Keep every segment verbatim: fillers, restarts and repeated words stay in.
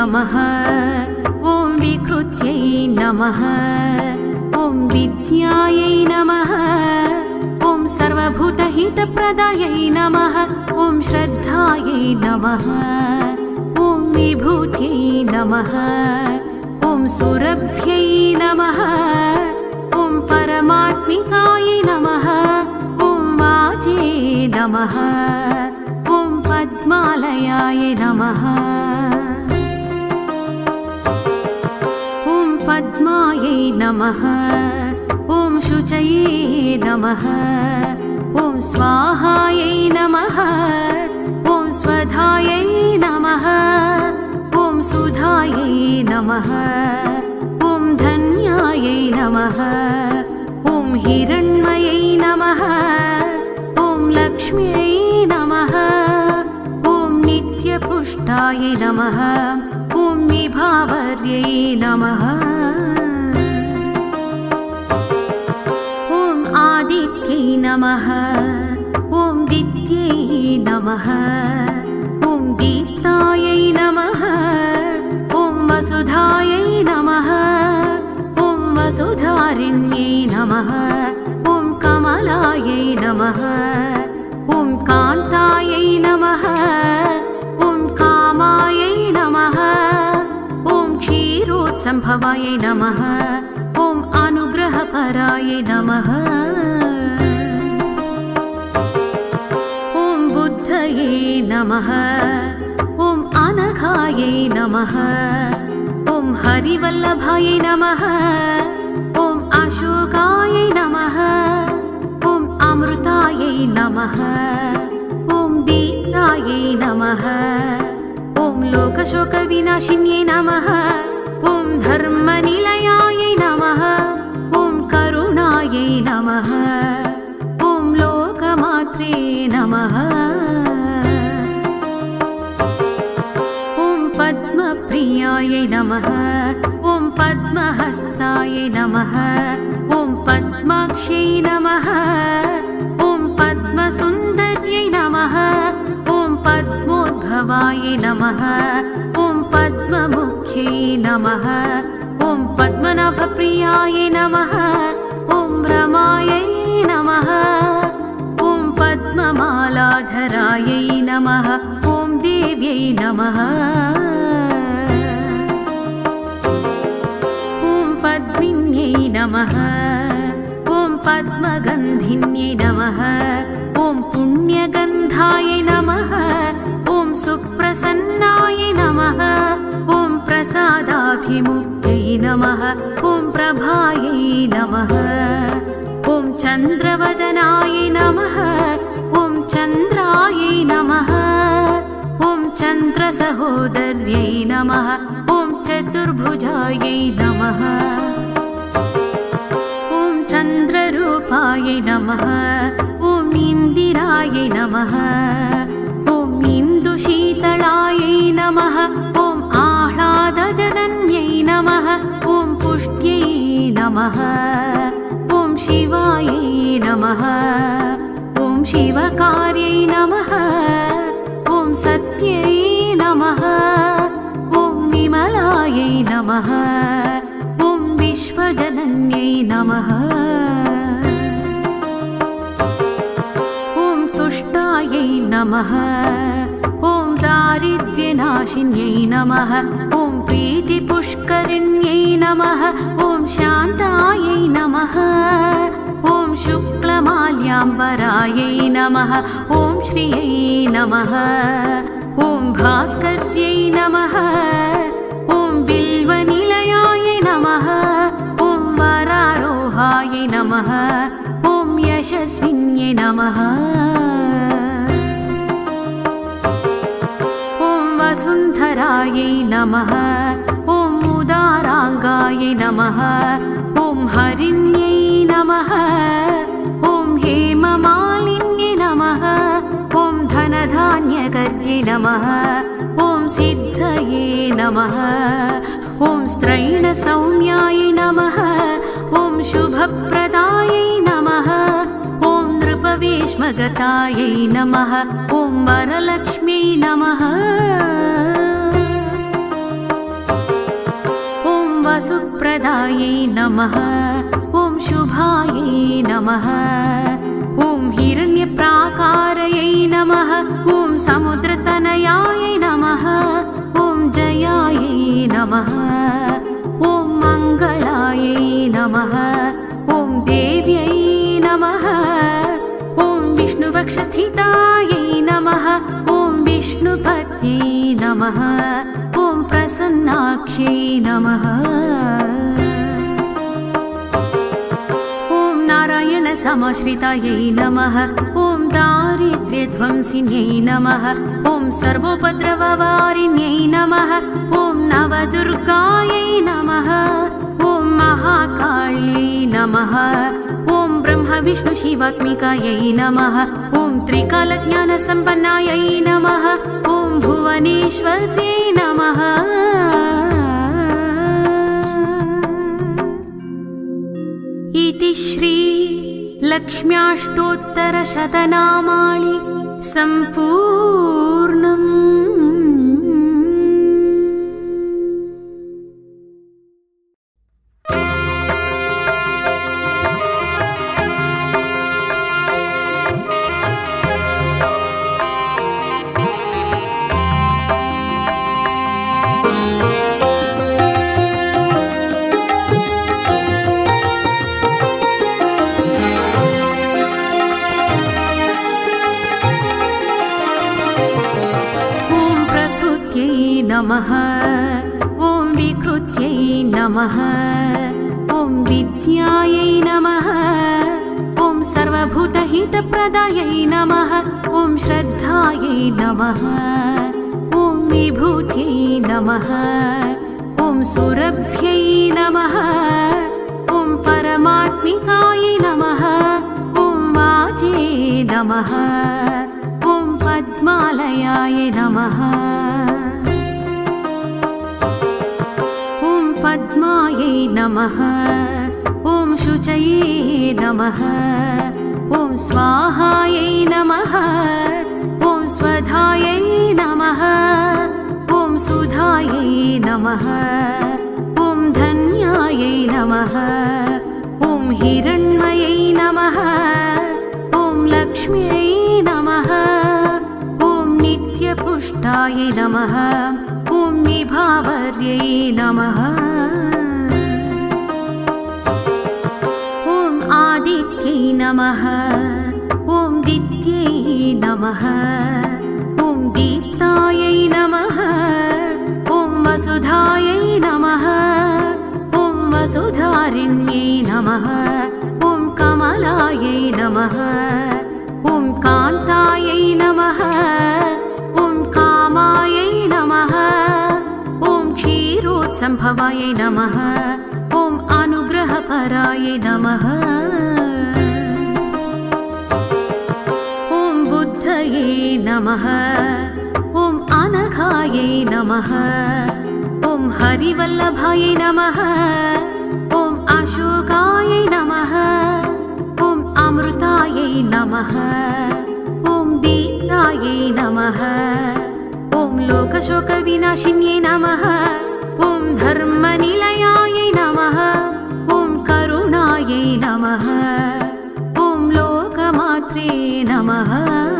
नमः ॐ विकृत्यै नमः ॐ विद्यायै नमः ॐ सर्वभूतहितप्रदायै नमः ॐ श्रद्धायै नमः ॐ विभूत्यै नमः ॐ सुरभ्यै नमः ॐ परमात्मिकायै नमः ॐ वाजे नमः ॐ पद्मालयाय नमः ॐ पद्मायै नमः ॐ शुचये नमः ॐ स्वाहायै नमः ॐ स्वधायै नमः ॐ सुधायै नमः ॐ धन्यायै नमः ॐ हिरण्मयै नमः ॐ लक्ष्म्यै नमः ॐ नित्यपुष्टाय नमः ॐ विभावर्यै नमः ॐ आदित्यै नमः ॐ दित्यै नमः ॐ दीप्तायै नमः ॐ वसुधायै नमः ॐ वसुधारिण्यै नमः ॐ कमलायै नमः ॐ कान्तायै नमः ॐ कामायै नमः ॐ क्षीरोत्सम्भवायै नमः ॐ अनुग्रहपराय नमः ॐ बुद्धये नमः ॐ अनघायै नमः ॐ हरिवल्लभाय नमः ॐ अशोकायै नमः ॐ अमृतायै नमः ॐ दीप्तायै नमः ॐ लोकशोकविनाशिन्यै नमः ॐ धर्मनिलयायै नमः ॐ करुणायै नमः ॐ लोकमात्रे नमः ॐ पद्मप्रियायै नमः ॐ पद्महस्ताय नमः ॐ पद्माक्ष्यै नमः ॐ पद्मसुन्दर्यै नमः ॐ पद्मोद्भवाय नमः ॐ पद्ममुख्यै नमः ॐ पद्मनाभप्रियाय नमः ॐ रमायै नमः ॐ पद्ममालाधरायै नमः ॐ देव्यै नमः ॐ पद्मिन्यै नमः ॐ पद्मगन्धिन्यै नमः ॐ पुण्यगन्धाय नमः ॐ सुप्रसन्नाय नमः ॐ प्रसादाभिमुक्त्यै नमः ॐ प्रभायै नमः ॐ चन्द्रवदनाय नमः ॐ चन्द्रायै नमः ॐ चन्द्रसहोदर्यै नमः ॐ चतुर्भुजायै नमः ॐ चन्द्ररूपाय नमः ॐ इन्दिरायै नमः ॐ इन्दुशीतलायै नमः ॐ आह्लादजनन्यै नमः ॐ पुष्ट्यै नमः ॐ शिवायै नमः ॐ शिवकार्यै नमः ॐ सत्यै नमः ॐ विमलायै नमः ॐ विश्वजनन्यै नमः ॐ तुष्टायै नमः ॐ दारिद्र्यनाशिन्यै नमः ॐ प्रीतिपुष्करिण्यै नमः ॐ शान्तायै नमः ॐ शुक्लमाल्याम्बरायै नमः ॐ श्रियै नमः ॐ भास्कर्यै नमः ॐ बिल्वनिलयाय नमः ॐ वरारोहाय नमः ॐ यशस्विन्यै नमः ॐ वसुन्धरायै नमः ॐ उदाराङ्गाय नमः ॐ हरिण्यै नमः ॐ हेममालिन्यै नमः ॐ धनधान्यकर्यै नमः ॐ सिद्धये नमः ॐ स्त्रैणसौम्याय नमः ॐ शुभप्रदायै नमः ॐ नृपवेश्मगतायै नमः ॐ वरलक्ष्म्यै नमः वसुप्रदायै नमः ॐ शुभायै नमः ॐ हिरण्यप्राकारयै नमः ॐ समुद्रतनयायै नमः ॐ जयायै नमः ॐ मङ्गलायै नमः ॐ देव्यै नमः ॐ विष्णुवक्षस्थितायै नमः ॐ विष्णुपत्न्यै नमः ॐ प्रसन्नाक्ष्यै नमः ॐ नारायणसमाश्रितायै नमः ॐ दारिद्र्यध्वंसिन्यै नमः ॐ सर्वोपद्रववारिण्यै नमः ॐ नवदुर्गायै नमः ॐ महाकाल्यै नमः ॐ ब्रह्मविष्णुशिवात्मिकायै नमः ॐ त्रिकालज्ञानसम्पन्नायै नमः ॐ भुवनेश्वर्यै नमः इति श्री लक्ष्म्याष्टोत्तरशतनामानि सम्पूर्णम्। नमः ॐ विकृत्यै नमः ॐ विद्यायै नमः ॐ सर्वभूतहितप्रदायै नमः ॐ श्रद्धायै नमः ॐ विभूत्यै नमः ॐ सुरभ्यै नमः ॐ परमात्मिकायै नमः ॐ वाजे नमः ॐ पद्मालयाय नमः पद्मायै नमः ॐ शुचये नमः ॐ स्वाहायै नमः ॐ स्वधायै नमः ॐ सुधायै नमः ॐ धन्यायै नमः ॐ हिरण्मयै नमः ॐ लक्ष्म्यै नमः ॐ नित्यपुष्टायै नमः ॐ विभावर्यै नमः ॐ आदित्यै नमः ॐ दित्यै नमः ॐ दीप्तायै नमः ॐ वसुधायै नमः ॐ वसुधारिण्यै नमः ॐ कमलायै नमः ॐ कान्तायै नमः ॐ कामायै नमः ॐ क्षीरोत्सम्भवायै नमः ॐ अनुग्रहपरायै नमः ॐ बुद्धये नमः ॐ अनघायै नमः ॐ हरिवल्लभायै नमः ॐ अशोकायै नमः ॐ अमृतायै नमः ॐ दीप्तायै नमः ॐ लोकशोकविनाशिन्यै नमः ॐ धर्मनिलयायै नमः ॐ करुणायै नमः ॐ लोकमात्रे नमः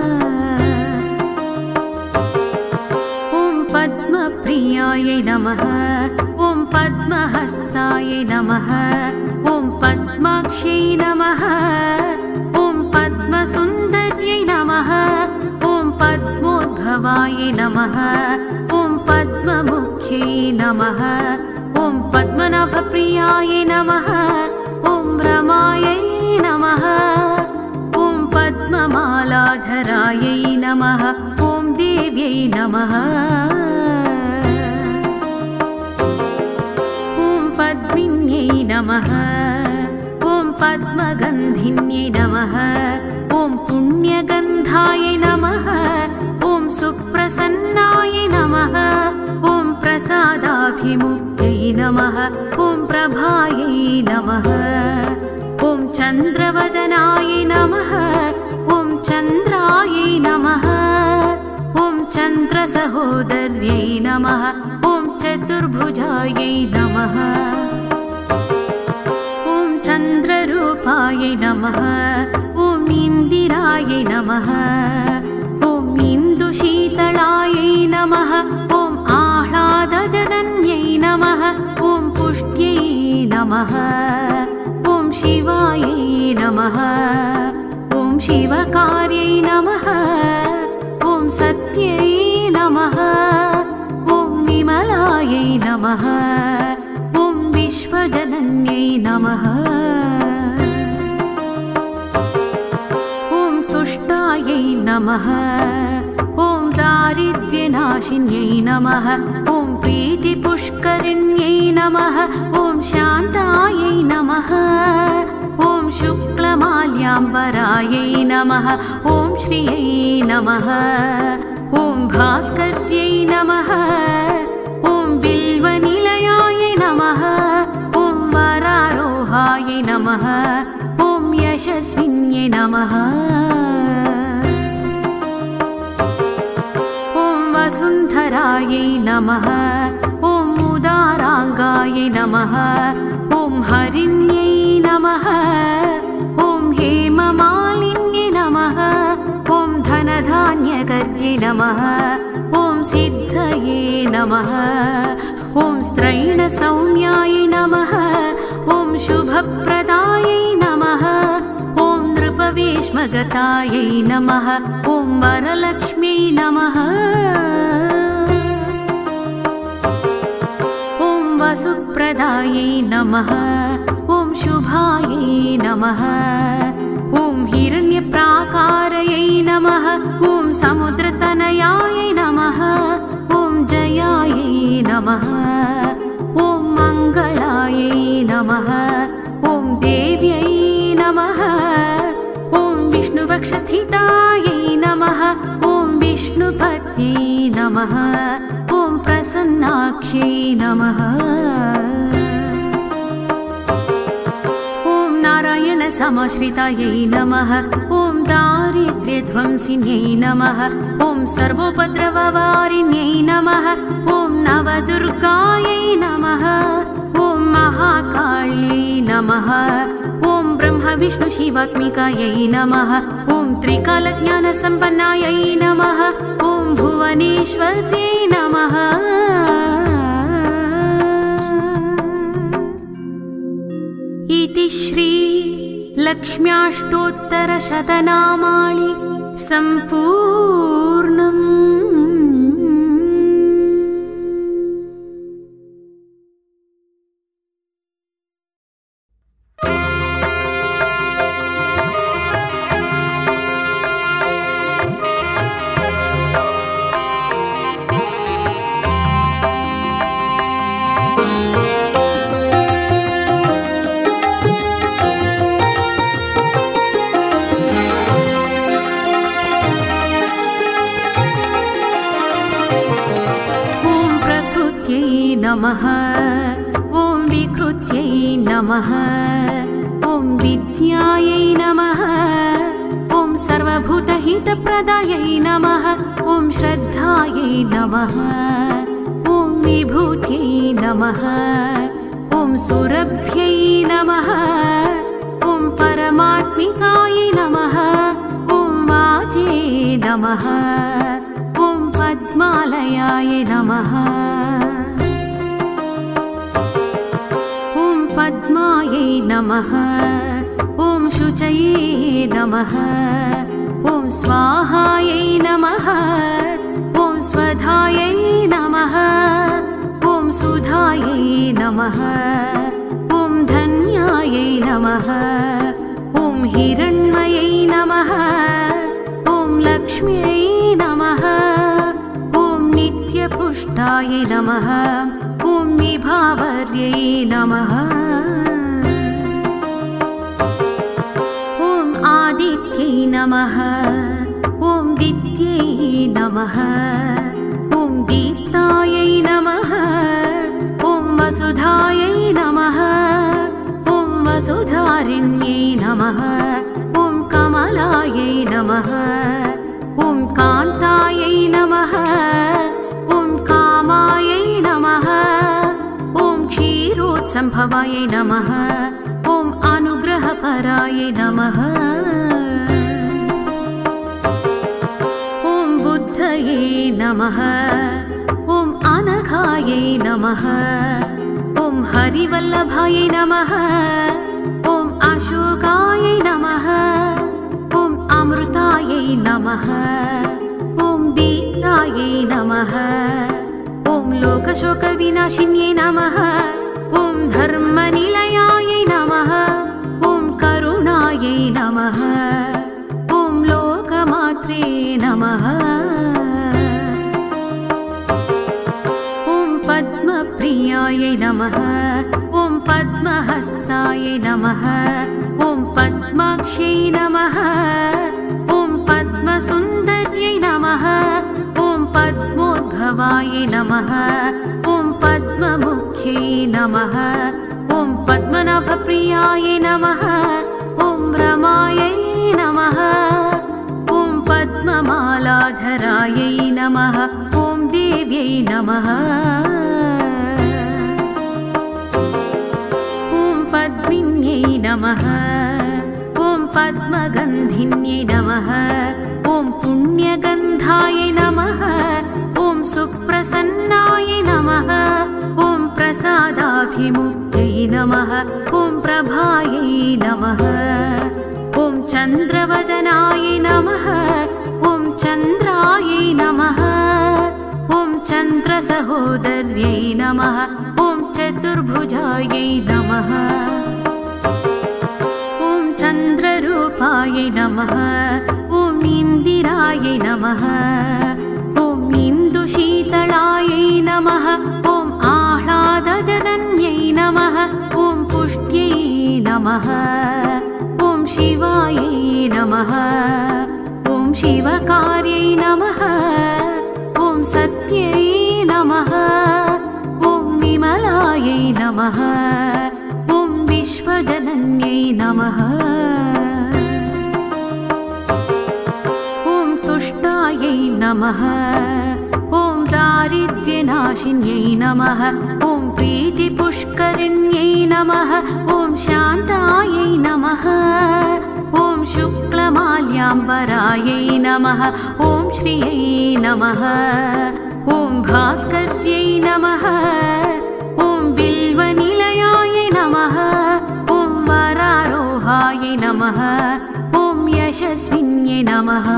ॐ पद्मप्रियायै नमः ॐ पद्महस्तायै नमः ॐ पद्माक्ष्यै नमः ॐ पद्मसुन्दर्यै नमः ॐ पद्मोद्भवायै नमः ॐ पद्ममुख्यै नमः ॐ पद्मनाभप्रियायै नमः ॐ रमायै नमः ॐ पद्ममालाधरायै नमः ॐ देव्यै नमः ॐ पद्मिन्यै नमः ॐ पद्मगन्धिन्यै नमः ॐ पुण्यगन्धायै नमः ॐ सुप्रसन्नायै नमः ॐ प्रसादाभिमुक्त्यै नमः ॐ प्रभायै नमः ॐ चन्द्रवदनायै नमः ॐ चन्द्रायै नमः ॐ चन्द्रसहोदर्यै नमः ॐ च चतुर्भुजायै नमः ॐ चन्द्ररूपायै नमः ॐ इन्दिरायै नमः ॐ इन्दुशीतलायै नमः ॐ आह्लादजनन्यै नमः ॐ पुष्ट्यै नमः ॐ शिवायै नमः ॐ शिवकार्यै नमः ॐ सत्यै नमः ॐ विमलायै नमः ॐ विश्वजनन्यै नमः ॐ तुष्टायै नमः ॐ दारिद्र्यनाशिन्यै नमः ॐ प्रीतिपुष्करिण्यै नमः ॐ शान्तायै नमः ॐ शुक्लमाल्याम्बरायै नमः ॐ श्रियै नमः ॐ भास्कर्यै नमः ॐ बिल्वनिलयायै नमः ॐ वरारोहायै नमः ॐ यशस्विन्यै नमः ॐ वसुन्धरायै नमः ॐ उदाराङ्गायै नमः ॐ हरिण्यै नमः ॐ हेममालिन्यै नमः ॐ धनधान्यकर्यै नमः ॐ सिद्धये नमः ॐ स्त्रैणसौम्यायै नमः ॐ शुभप्रदायै नमः ॐ नृपवेश्मगतायै नमः ॐ वरलक्ष्म्यै नमः ॐ वसुप्रदायै नमः ॐ शुभायै नमः ॐ हिरण्यप्राकारयै नमः ॐ समुद्रतनयायै नमः ॐ जयायै नमः ॐ मङ्गलायै नमः ॐ देव्यै नमः ॐ विष्णुवक्षस्थितायै नमः ॐ विष्णुपत्न्यै नमः ॐ प्रसन्नाक्ष्यै नमः ॐ नारायणसमाश्रितायै नमः ॐ दारिद्र्यध्वंसिन्यै नमः ॐ सर्वोपद्रववारिण्यै नमः ॐ नवदुर्गायै नमः ॐ महाकाल्यै नमः ॐ ब्रह्मविष्णुशिवात्मिकायै नमः ॐ त्रिकालज्ञानसम्पन्नायै नमः ॐ भुवनेश्वर्यै नमः इति श्री लक्ष्म्याष्टोत्तरशतनामानि सम्पूर्णम्। नमः ॐ विकृत्यै नमः ॐ विद्यायै नमः ॐ सर्वभूतहितप्रदायै नमः ॐ श्रद्धायै नमः ॐ विभूत्यै नमः ॐ सुरभ्यै नमः ॐ परमात्मिकायै नमः ॐ वाचे नमः ॐ पद्मालयाय नमः पद्मायै नमः ॐ शुचये नमः ॐ स्वाहायै नमः ॐ स्वधायै नमः ॐ सुधायै नमः ॐ धन्यायै नमः ॐ हिरण्मयै नमः ॐ लक्ष्म्यै नमः ॐ नित्यपुष्टायै नमः ॐ विभावर्यै नमः ॐ आदित्यै नमः ॐ दित्यै नमः ॐ दीप्तायै नमः ॐ वसुधायै नमः ॐ वसुधारिण्यै नमः ॐ कमलायै नमः ॐ कान्तायै नमः ॐ कामायै नमः संभवाय नमः। ॐ अनुग्रहपराय नमः। ॐ बुद्धये नमः। ॐ अनघाय नमः। ॐ हरिवल्लभाय नमः। ॐ अशोकाय नमः। ॐ अमृताय नमः। ॐ दीप्ताय नमः। ॐ लोकशोकविनाशिन्यै नमः। ॐ धर्मनिलयाय नमः। ॐ करुणायै नमः। ॐ लोकमात्रे नमः। ॐ पद्मप्रियाय नमः। ॐ पद्महस्ताय नमः। ॐ पद्माक्ष्यै नमः। ॐ पद्मसुन्दर्यै नमः। ॐ पद्मोद्भवाय नमः। ॐ पद्ममुख्यै नमः। ॐ पद्मनाभप्रियाय नमः। ॐ रमायै नमः। ॐ पद्ममालाधरायै नमः। ॐ देव्यै नमः। ॐ पद्मिन्यै नमः। ॐ पद्मगन्धिन्यै नमः। ॐ पुण्यगन्धाय नमः। ॐ सुप्रसन्नाय नमः। ॐ प्रसादाभिमुक्त्यै नमः। ॐ प्रभायै नमः। ॐ चन्द्रवदनाय नमः। ॐ चन्द्रायै नमः। ॐ चन्द्रसहोदर्यै नमः। ॐ चतुर्भुजायै नमः। ॐ चन्द्ररूपाय नमः। ॐ इन्दिराय नमः। ॐ इन्दुशीतलायै नमः। ॐ आह्लादजनन्यै नमः। ॐ पुष्ट्यै नमः। ॐ शिवायै नमः। ॐ शिवकार्यै नमः। ॐ सत्यै नमः। ॐ विमलायै नमः। ॐ विश्वजनन्यै नमः। ॐ तुष्टायै नमः। ॐ दारिद्र्यनाशिन्यै नमः। ॐ प्रीतिपुष्करिण्यै नमः। ॐ शान्तायै नमः। ॐ शुक्लमाल्याम्बरायै नमः। ॐ श्रियै नमः। ॐ भास्कर्यै नमः। ॐ बिल्वनिलयाय नमः। ॐ वरारोहाय नमः। ॐ यशस्विन्यै नमः।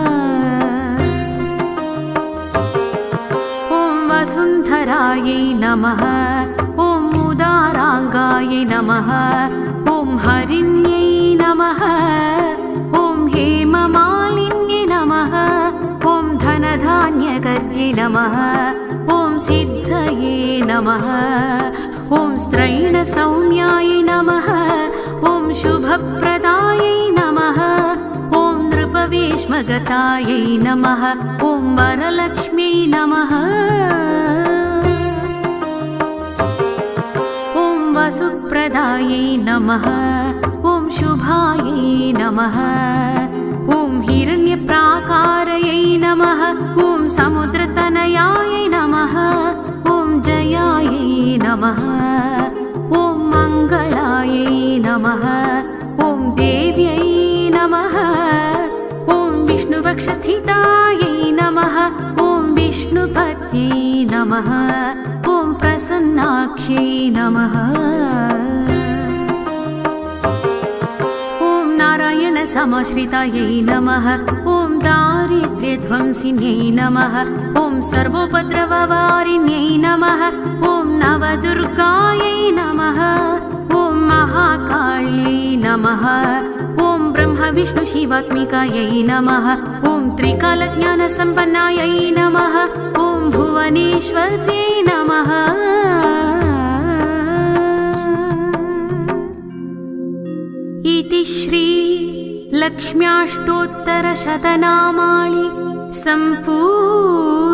ॐ वसुन्धरायै नमः। ॐ उदाराङ्गाय नमः। ॐ हरिण्यै नमः। ॐ हेममालिन्यै नमः। ॐ धनधान्यकर्यै नमः। ॐ सिद्धये नमः। ॐ स्त्रैणसौम्याय नमः। ॐ शुभप्रदायै नमः। ॐ नृपवेश्मगतायै नमः। ॐ वरलक्ष्म्यै नमः। ॐ वसुप्रदायै नमः। ॐ शुभायै नमः। ॐ हिरण्यप्राकारयै नमः। ॐ समुद्रतनयाय नमः। ॐ जयायै नमः। ॐ मङ्गलायै नमः। ॐ देव्यै नमः। ॐ विष्णुवक्षस्थितायै नमः। ॐ विष्णुपत्न्यै नमः। ॐ प्रसन्नाक्ष्यै नमः। ॐ नारायणसमाश्रितायै नमः। ॐ दारिद्र्यध्वंसिन्यै नमः। ॐ सर्वोपद्रववारिण्यै नमः। ॐ नवदुर्गायै नमः। ॐ महाकाल्यै नमः। ॐ ब्रह्मविष्णुशिवात्मिकायै नमः। ॐ त्रिकालज्ञानसम्पन्नायै नमः। ॐ भुवनेश्वर्यै नमः। इति श्री लक्ष्म्याष्टोत्तरशतनामानि सम्पूर्णानि।